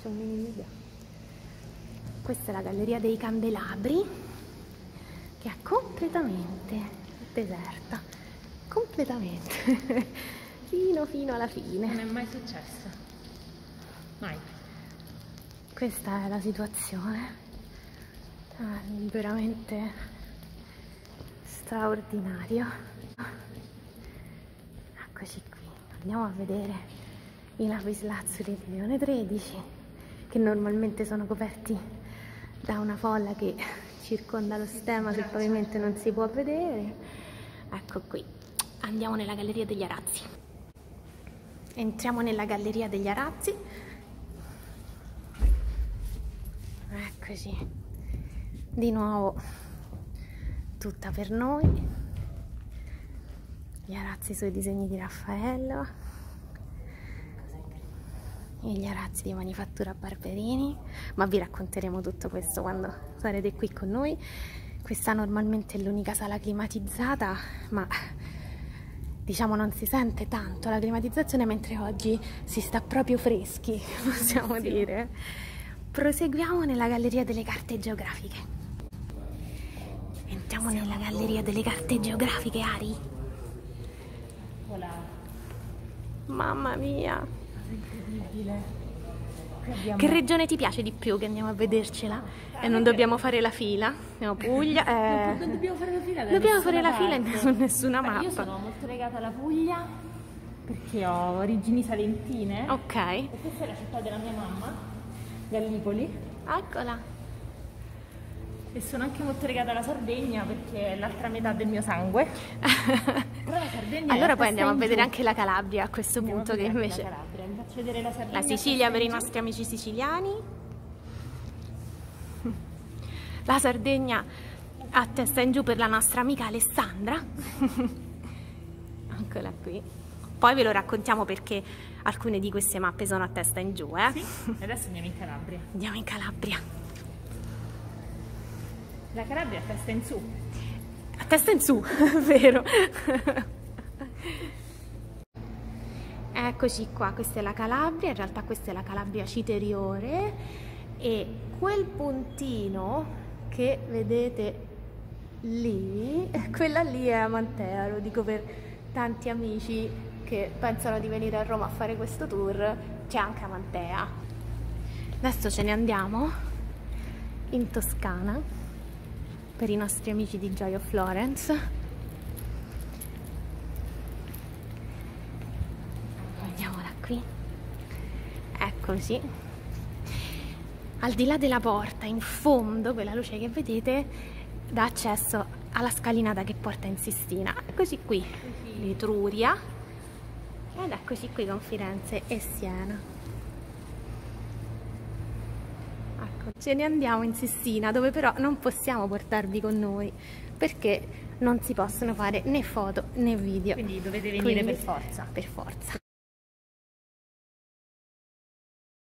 faccio un mini video. Questa è la Galleria dei Candelabri, che è completamente deserta, completamente, fino alla fine. Non è mai successo, mai. Questa è la situazione, veramente straordinario. Eccoci qui, andiamo a vedere i lapislazzuli di Leone XIII, che normalmente sono coperti da una folla che circonda lo stemma che probabilmente non si può vedere. Ecco qui, andiamo nella Galleria degli Arazzi. Entriamo nella Galleria degli Arazzi. Eccoci, di nuovo tutta per noi. Gli arazzi sui disegni di Raffaello e gli arazzi di Manifattura Barberini, ma vi racconteremo tutto questo quando sarete qui con noi. Questa normalmente è l'unica sala climatizzata, ma diciamo non si sente tanto la climatizzazione, mentre oggi si sta proprio freschi, possiamo dire. Proseguiamo nella Galleria delle Carte Geografiche. Entriamo nella Galleria delle Carte Geografiche, Ari. Voilà. Mamma mia! Incredibile. Abbiamo... Che regione ti piace di più che andiamo a vedercela? E non dobbiamo fare la fila. Andiamo Puglia. Non dobbiamo fare la fila. Dobbiamo fare la fila su nessuna mappa. Io sono molto legata alla Puglia perché ho origini salentine. Ok. E questa è la città della mia mamma, Gallipoli. Eccola. E sono anche molto legata alla Sardegna perché è l'altra metà del mio sangue. Però la Sardegna allora poi andiamo a vedere anche la Calabria a questo punto, che invece... La Calabria. Vi faccio vedere la Sardegna. La Sicilia per i nostri amici siciliani. La Sardegna a testa in giù per la nostra amica Alessandra. Eccola qui. Poi ve lo raccontiamo perché alcune di queste mappe sono a testa in giù, eh? Sì, adesso andiamo in Calabria. Andiamo in Calabria. La Calabria è a testa in su. A testa in su, vero? Eccoci qua, questa è la Calabria, in realtà questa è la Calabria citeriore e quel puntino che vedete lì, quella lì è Amantea, lo dico per tanti amici che pensano di venire a Roma a fare questo tour, c'è anche Amantea. Adesso ce ne andiamo in Toscana per i nostri amici di Joy of Florence. Andiamo da qui. Eccoci. Al di là della porta, in fondo, quella luce che vedete dà accesso alla scalinata che porta in Sistina. Eccoci qui, l'Etruria. Ed eccoci qui con Firenze e Siena. Ce ne andiamo in Sistina, dove però non possiamo portarvi con noi perché non si possono fare né foto né video. Quindi dovete venire per forza. Per forza.